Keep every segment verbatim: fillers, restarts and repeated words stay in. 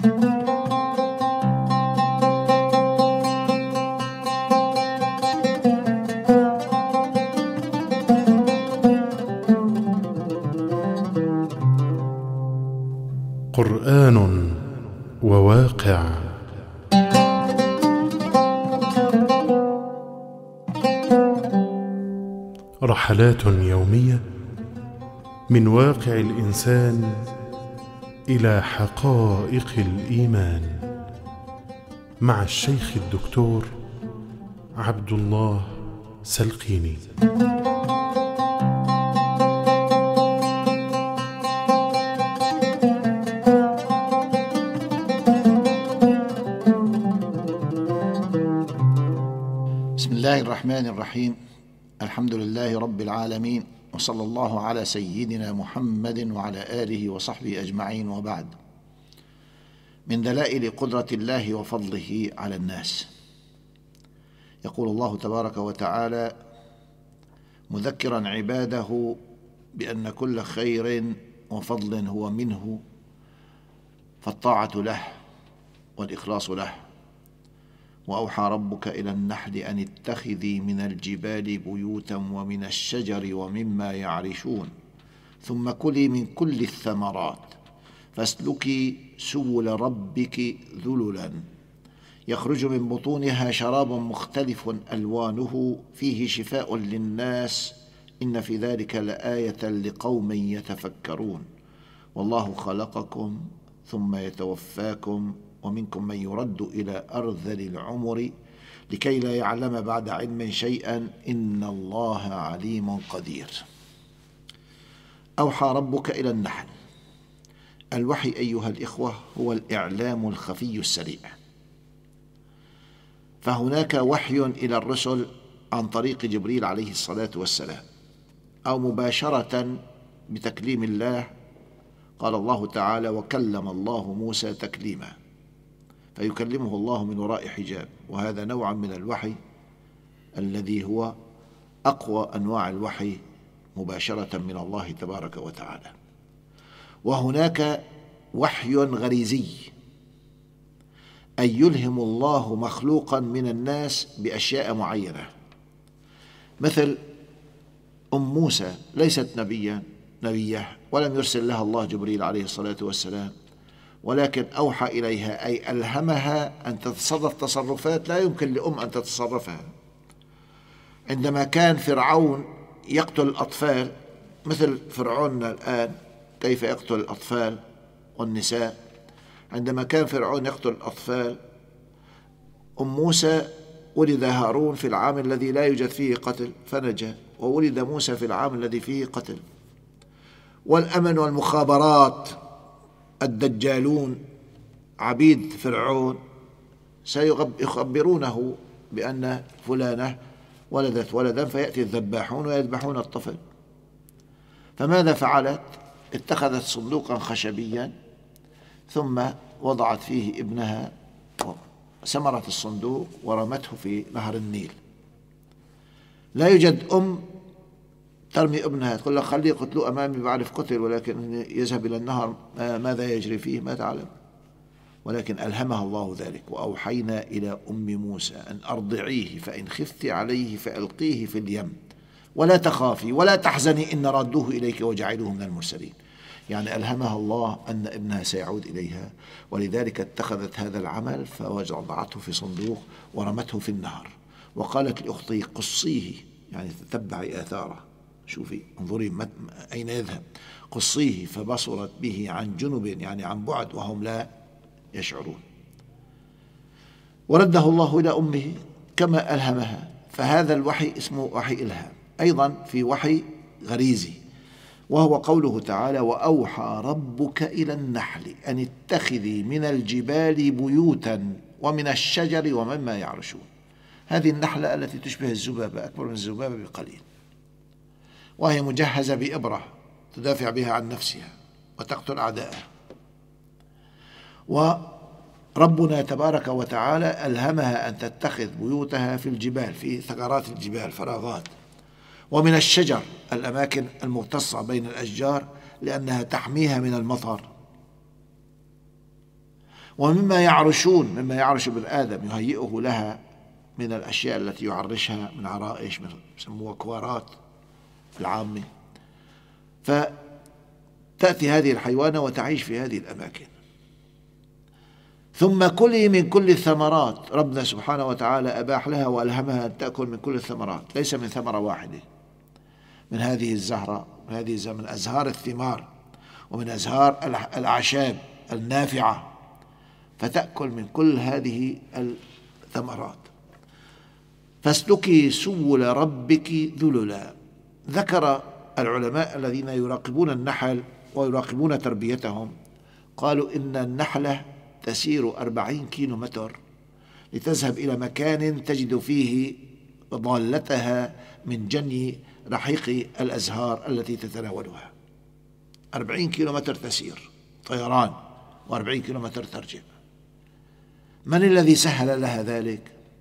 قرآن وواقع. رحلات يومية من واقع الإنسان إلى حقائق الإيمان، مع الشيخ الدكتور عبد الله سلقيني. بسم الله الرحمن الرحيم. الحمد لله رب العالمين، وصلى الله على سيدنا محمد وعلى آله وصحبه أجمعين، وبعد. من دلائل قدرة الله وفضله على الناس، يقول الله تبارك وتعالى مذكرا عباده بأن كل خير وفضل هو منه، فالطاعة له والإخلاص له. وأوحى ربك إلى النحل أن اتخذي من الجبال بيوتا ومن الشجر ومما يعرشون ثم كلي من كل الثمرات فاسلكي سبل ربك ذللا يخرج من بطونها شراب مختلف ألوانه فيه شفاء للناس إن في ذلك لآية لقوم يتفكرون. والله خلقكم ثم يتوفاكم ومنكم من يرد إلى أرذل العمر لكي لا يعلم بعد علم شيئا إن الله عليم قدير. أوحى ربك إلى النحل. الوحي أيها الإخوة هو الإعلام الخفي السريع، فهناك وحي إلى الرسل عن طريق جبريل عليه الصلاة والسلام، أو مباشرة بتكليم الله. قال الله تعالى: وكلم الله موسى تكليما، فيكلمه الله من وراء حجاب، وهذا نوع من الوحي الذي هو أقوى أنواع الوحي مباشرة من الله تبارك وتعالى. وهناك وحي غريزي، أي يلهم الله مخلوقا من الناس بأشياء معينة، مثل أم موسى ليست نبيا نبيه ولم يرسل لها الله جبريل عليه الصلاة والسلام، ولكن أوحى إليها، أي ألهمها أن تتصرف تصرفات لا يمكن لأم أن تتصرفها. عندما كان فرعون يقتل الأطفال، مثل فرعوننا الآن كيف يقتل الأطفال والنساء، عندما كان فرعون يقتل الأطفال، أم موسى ولد هارون في العام الذي لا يوجد فيه قتل فنجا، وولد موسى في العام الذي فيه قتل. والأمن والمخابرات الدجالون عبيد فرعون سيخبرونه بأن فلانة ولدت ولدا، فيأتي الذباحون ويذبحون الطفل. فماذا فعلت؟ اتخذت صندوقا خشبيا ثم وضعت فيه ابنها، سمرت الصندوق ورمته في نهر النيل. لا يوجد أم ترمي ابنها تقول لك خليه قتلوه أمامي بعرف قتل، ولكن يذهب إلى النهر ماذا يجري فيه ما تعلم. ولكن ألهمها الله ذلك. وأوحينا إلى أم موسى أن أرضعيه فإن خفت عليه فألقيه في اليم ولا تخافي ولا تحزني إن ردوه إليك وجعلوه من المرسلين. يعني ألهمها الله أن ابنها سيعود إليها، ولذلك اتخذت هذا العمل فوضعته في صندوق ورمته في النهر. وقالت لأختي قصيه، يعني تتبعي آثاره، شوفي انظري أين يذهب، قصيه فبصرت به عن جنب، يعني عن بعد وهم لا يشعرون. ورده الله إلى أمه كما ألهمها. فهذا الوحي اسمه وحي إلهام. أيضا في وحي غريزي، وهو قوله تعالى: وأوحى ربك إلى النحل أن اتخذي من الجبال بيوتا ومن الشجر ومما يعرشون. هذه النحلة التي تشبه الذبابة، أكبر من الذبابة بقليل، وهي مجهزة بإبرة تدافع بها عن نفسها وتقتل أعداءها. وربنا تبارك وتعالى ألهمها أن تتخذ بيوتها في الجبال، في ثغرات الجبال، فراغات، ومن الشجر، الأماكن المختصة بين الأشجار لأنها تحميها من المطر، ومما يعرشون، مما يعرش ابن آدم يهيئه لها من الأشياء التي يعرشها من عرائش، من يسموها كوارات العامة. فتأتي هذه الحيوانة وتعيش في هذه الأماكن. ثم كلي من كل الثمرات، ربنا سبحانه وتعالى أباح لها وألهمها أن تأكل من كل الثمرات، ليس من ثمرة واحدة، من هذه الزهرة، من هذه من أزهار الثمار ومن أزهار الأعشاب النافعة، فتأكل من كل هذه الثمرات. فاسلكي سبل ربك ذللا. ذكر العلماء الذين يراقبون النحل ويراقبون تربيتهم، قالوا إن النحلة تسير أربعين كيلو متر لتذهب إلى مكان تجد فيه ضالتها من جني رحيق الأزهار التي تتناولها. أربعين كيلو متر تسير طيران، وأربعين كيلو متر ترجع. من الذي سهل لها ذلك؟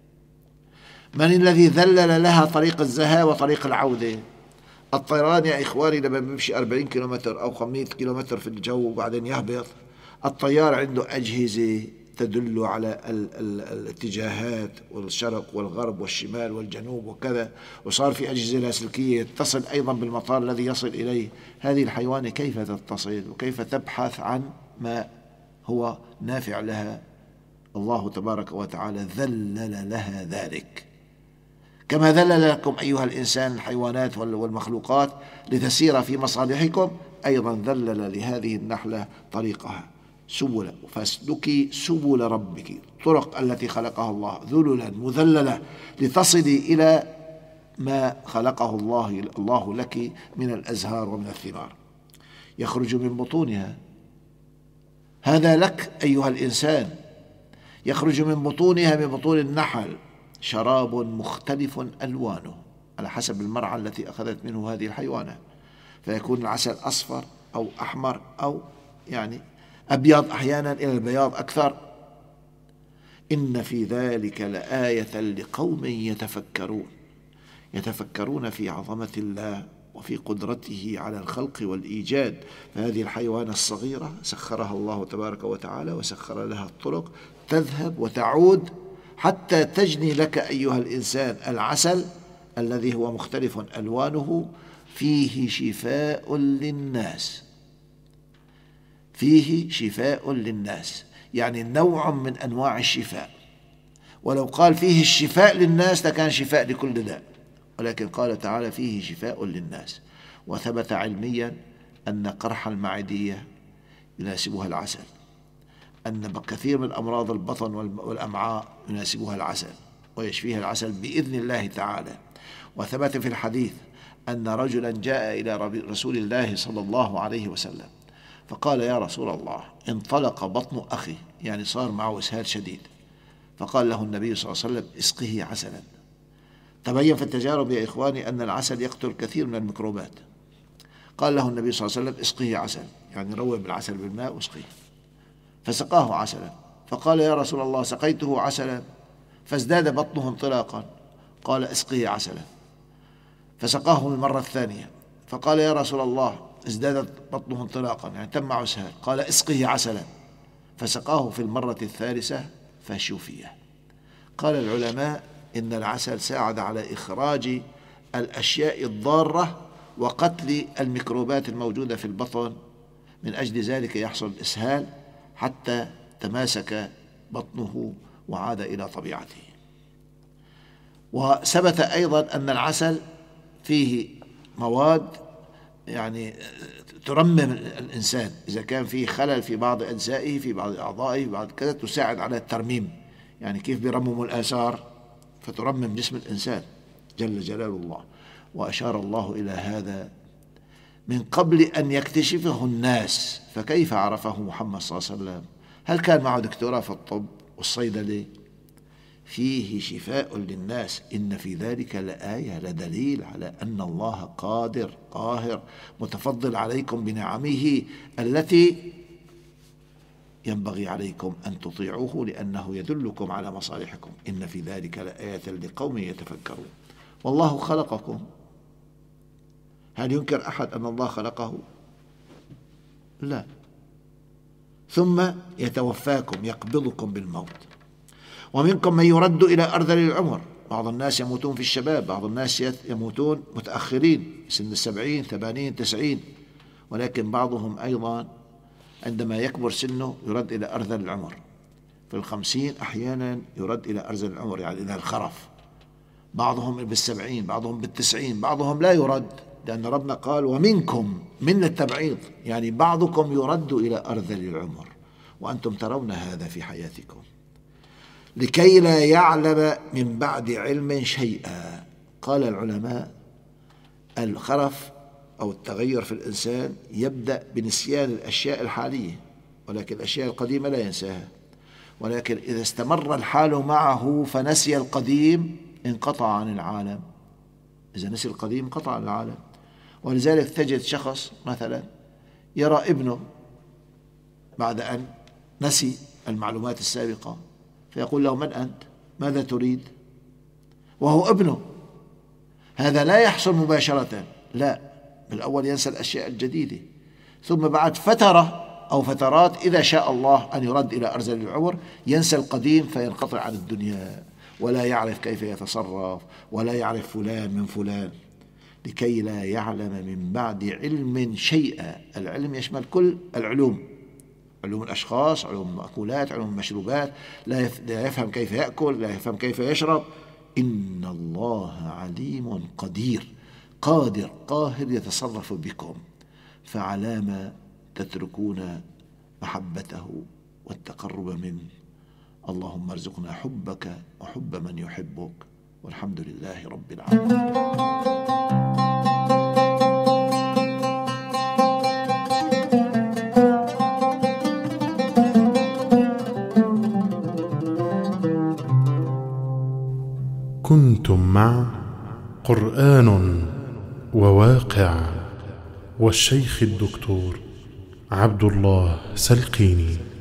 من الذي ذلل لها طريق الذهاب وطريق العودة؟ الطيران يا إخواني لما بيمشي أربعين كيلو متر أو خمسمائة كيلو متر في الجو وبعدين يهبط، الطيار عنده أجهزة تدل على ال ال الاتجاهات والشرق والغرب والشمال والجنوب وكذا، وصار في أجهزة لاسلكية تتصل أيضا بالمطار الذي يصل إليه. هذه الحيوانة كيف تتصل وكيف تبحث عن ما هو نافع لها؟ الله تبارك وتعالى ذلل لها ذلك، كما ذلل لكم أيها الإنسان الحيوانات والمخلوقات لتسير في مصالحكم، أيضا ذلل لهذه النحلة طريقها سبل. فاسلكي سبل ربك، طرق التي خلقها الله ذللا مذللة لتصلي إلى ما خلقه الله الله لك من الأزهار ومن الثمار، يخرج من بطونها. هذا لك أيها الإنسان، يخرج من بطونها، من بطون النحل، شراب مختلف ألوانه على حسب المرعى التي أخذت منه هذه الحيوانة، فيكون العسل أصفر أو أحمر أو يعني أبيض أحيانا إلى البياض أكثر. إن في ذلك لآية لقوم يتفكرون، يتفكرون في عظمة الله وفي قدرته على الخلق والإيجاد. فهذه الحيوانة الصغيرة سخرها الله تبارك وتعالى وسخر لها الطرق تذهب وتعود حتى تجني لك أيها الإنسان العسل الذي هو مختلف ألوانه، فيه شفاء للناس، فيه شفاء للناس، يعني نوع من أنواع الشفاء. ولو قال فيه الشفاء للناس لكان شفاء لكل داء، ولكن قال تعالى فيه شفاء للناس. وثبت علميا أن قرح المعدية يناسبها العسل، أن كثير من أمراض البطن والأمعاء يناسبها العسل ويشفيها العسل بإذن الله تعالى. وثبت في الحديث أن رجلا جاء إلى رسول الله صلى الله عليه وسلم فقال: يا رسول الله، انطلق بطن أخي، يعني صار معه إسهال شديد. فقال له النبي صلى الله عليه وسلم: اسقه عسلا. تبين في التجارب يا إخواني أن العسل يقتل كثير من الميكروبات. قال له النبي صلى الله عليه وسلم: اسقه عسل، يعني روب العسل بالماء واسقيه. فسقاه عسلا. فقال: يا رسول الله، سقيته عسلا فازداد بطنه انطلاقا. قال: اسقه عسلا. فسقاه المرة الثانية. فقال: يا رسول الله، ازدادت بطنه انطلاقا، يعني تم معه اسهال. قال: اسقه عسلا. فسقاه في المرة الثالثة فشفي. قال العلماء إن العسل ساعد على إخراج الأشياء الضارة وقتل الميكروبات الموجودة في البطن، من أجل ذلك يحصل الإسهال حتى تماسك بطنه وعاد إلى طبيعته. وثبت أيضا أن العسل فيه مواد يعني ترمم الإنسان، إذا كان فيه خلل في بعض أجزائه، في بعض أعضائه، في بعض كذا، تساعد على الترميم. يعني كيف بيرمموا الآثار فترمم جسم الإنسان جل جلال الله. وأشار الله إلى هذا من قبل أن يكتشفه الناس، فكيف عرفه محمد صلى الله عليه وسلم؟ هل كان معه دكتوراه في الطب والصيدلة؟ فيه شفاء للناس. إن في ذلك لآية، لدليل على أن الله قادر قاهر متفضل عليكم بنعمه التي ينبغي عليكم أن تطيعوه لأنه يدلكم على مصالحكم. إن في ذلك لآية لقوم يتفكرون. والله خلقكم، هل ينكر أحد أن الله خلقه؟ لا. ثم يتوفاكم يقبضكم بالموت. ومنكم من يرد إلى أرذل العمر، بعض الناس يموتون في الشباب، بعض الناس يموتون متأخرين سن السبعين ثمانين تسعين، ولكن بعضهم أيضا عندما يكبر سنه يرد إلى أرذل العمر، في الخمسين أحيانا يرد إلى أرذل العمر يعني إلى الخرف، بعضهم بالسبعين، بعضهم بالتسعين، بعضهم لا يرد، لأن ربنا قال ومنكم من التبعيض، يعني بعضكم يرد إلى أرذل العمر وأنتم ترون هذا في حياتكم، لكي لا يعلم من بعد علم شيئا. قال العلماء الخرف أو التغير في الإنسان يبدأ بنسيان الأشياء الحالية، ولكن الأشياء القديمة لا ينساها، ولكن إذا استمر الحال معه فنسي القديم انقطع عن العالم، إذا نسي القديم انقطع عن العالم. ولذلك تجد شخص مثلا يرى ابنه بعد أن نسي المعلومات السابقة فيقول له من أنت؟ ماذا تريد؟ وهو ابنه. هذا لا يحصل مباشرة، لا، بالأول ينسى الأشياء الجديدة، ثم بعد فترة أو فترات إذا شاء الله أن يرد إلى أرذل العمر ينسى القديم فينقطع عن الدنيا ولا يعرف كيف يتصرف ولا يعرف فلان من فلان، لكي لا يعلم من بعد علم شيئا. العلم يشمل كل العلوم، علوم الأشخاص، علوم المأكولات، علوم المشروبات، لا يفهم كيف يأكل، لا يفهم كيف يشرب. إن الله عليم قدير، قادر قاهر يتصرف بكم، فعلام تتركون محبته والتقرب منه. اللهم ارزقنا حبك وحب من يحبك، والحمد لله رب العالمين. كنتم مع قرآن وواقع والشيخ الدكتور عبد الله سلقيني.